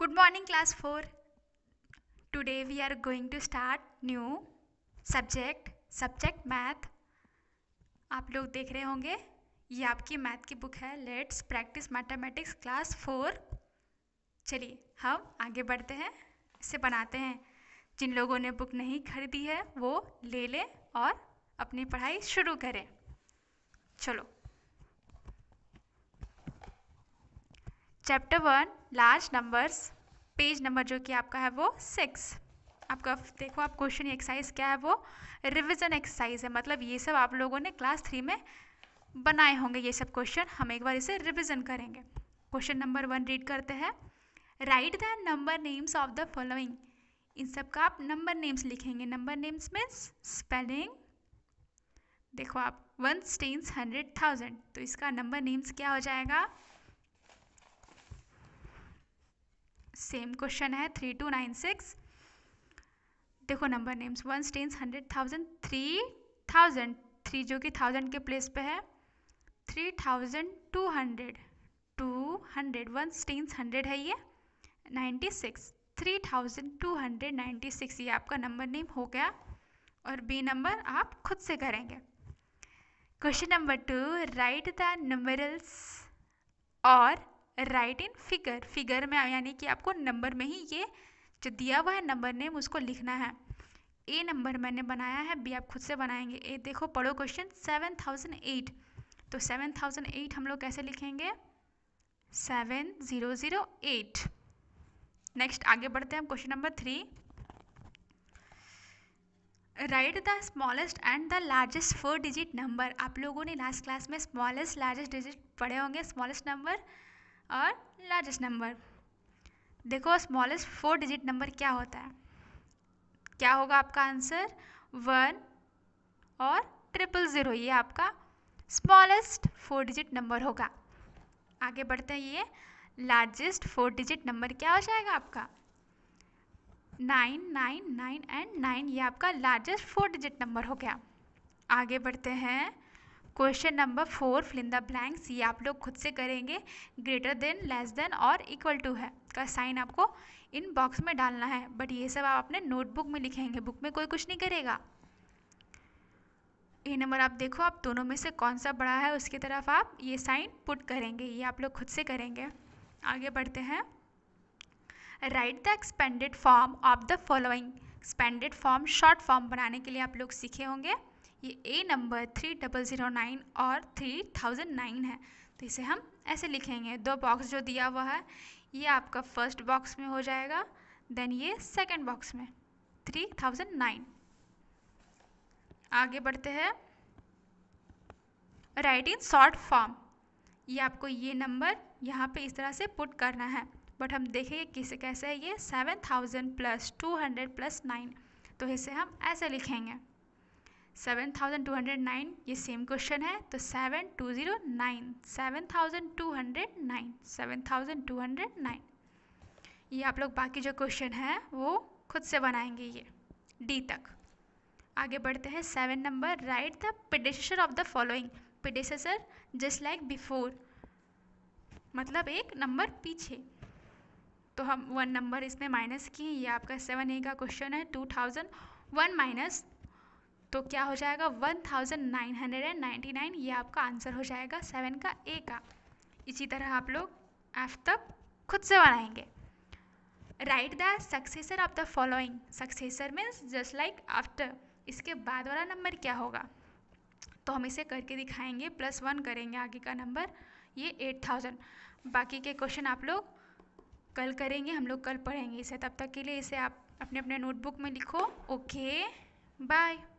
Good morning class 4. Today we are going to start new subject math. आप लोग देख रहे होंगे ये आपकी मैथ की बुक है लेट्स प्रैक्टिस मैथमेटिक्स क्लास 4. चलिए हम आगे बढ़ते हैं, इसे बनाते हैं. जिन लोगों ने बुक नहीं खरीदी है वो ले लें और अपनी पढ़ाई शुरू करें. चलो chapter 1 large numbers, page number जो कि आपका है वो 6. आपका देखो आप क्वेश्चन एक्सरसाइज क्या है वो रिवीजन एक्सरसाइज है, मतलब ये सब आप लोगों ने क्लास 3 में बनाए होंगे. ये सब क्वेश्चन हम एक बार इसे रिवीजन करेंगे. क्वेश्चन नंबर 1 रीड करते हैं. Write the number names of the following. इन सब का आप नंबर नेम्स लिखेंगे. Number names means spelling. देखो आप 1 10 100,000, तो इसका नंबर नेम्स क्या हो जाएगा. सेम क्वेश्चन है 3296. देखो नंबर नेम्स 1 10 100,000 3000, 3 जो कि 1000 के प्लेस पे है. 3200 200 1 10 100 है ये 96 3296. ये आपका नंबर नेम हो गया और बी नंबर आप खुद से करेंगे. Question number 2 write the numerals और राइट इन फिगर. फिगर में यानी कि आपको नंबर में ही ये जो दिया हुआ है नंबर नेम उसको लिखना है. ए नंबर मैंने बनाया है, बी आप खुद से बनाएंगे. ए देखो पढ़ो क्वेश्चन 7008, तो 7008 हम लोग कैसे लिखेंगे 7008. नेक्स्ट आगे बढ़ते हैं हम. Question number 3 write the smallest and the largest 4 digit number. आप लोगों ने लास्ट क्लास में स्मॉलेस्ट लार्जेस्ट डिजिट पढ़े होंगे, स्मॉलेस्ट नंबर और लार्जेस्ट नंबर. देखो स्मॉलेस्ट 4 डिजिट नंबर क्या होता है, क्या होगा आपका आंसर 1 और 000. ये आपका स्मॉलेस्ट 4 डिजिट नंबर होगा. आगे बढ़ते हैं. ये लार्जेस्ट 4 डिजिट नंबर क्या हो जाएगा आपका 999 एंड 9. ये आपका लार्जेस्ट 4 डिजिट नंबर हो गया. आगे बढ़ते हैं. Question number 4 fill in the blanks. ये आप लोग खुद से करेंगे. ग्रेटर देन, लेस देन और इक्वल टू है का साइन आपको इन बॉक्स में डालना है, बट ये सब आप अपने नोटबुक में लिखेंगे. बुक में कोई कुछ नहीं करेगा. ये नंबर आप देखो, आप दोनों में से कौन सा बड़ा है उसकी तरफ आप ये साइन पुट करेंगे. ये आप लोग खुद से करेंगे. आगे बढ़ते हैं. Write the expanded form of the following. Expanded form short form बनाने के लिए आप लोग सीखे होंगे. ये ए नंबर 3009 और 3009 है, तो इसे हम ऐसे लिखेंगे. 2 बॉक्स जो दिया हुआ है ये आपका फर्स्ट बॉक्स में हो जाएगा, देन ये सेकंड बॉक्स में 3009. आगे बढ़ते हैं. Write in short form. ये आपको ये नंबर यहाँ पे इस तरह से पुट करना है, बट हम देखेंगे किसे कैसे है. ये 7000 प्लस 200 प्लस 9, तो इसे हम ऐसे लिखेंगे 7209. ये सेम क्वेश्चन है, तो 7209 7209 7209. ये आप लोग बाकी जो क्वेश्चन है वो खुद से बनाएंगे ये डी तक. आगे बढ़ते हैं. 7 number write the predecessor of the following. Predecessor just like before, मतलब एक नंबर पीछे. तो हम 1 नंबर इसमें माइनस किए. ये आपका 7A का क्वेश्चन है. 2001 माइनस, तो क्या हो जाएगा 1999. ये आपका आंसर हो जाएगा 7 का ए का. इसी तरह आप लोग एफ तक खुद से बनाएंगे. Write the successor of the following. Successor means just like after. इसके बाद वाला नंबर क्या होगा, तो हम इसे करके दिखाएंगे. +1 करेंगे आगे का नंबर, ये 8000. बाकी के क्वेश्चन आप लोग कल करेंगे, हम लोग कल पढ़ेंगे इसे. तब तक के लिए इसे आप अपने अपने नोटबुक में लिखो. Okay bye.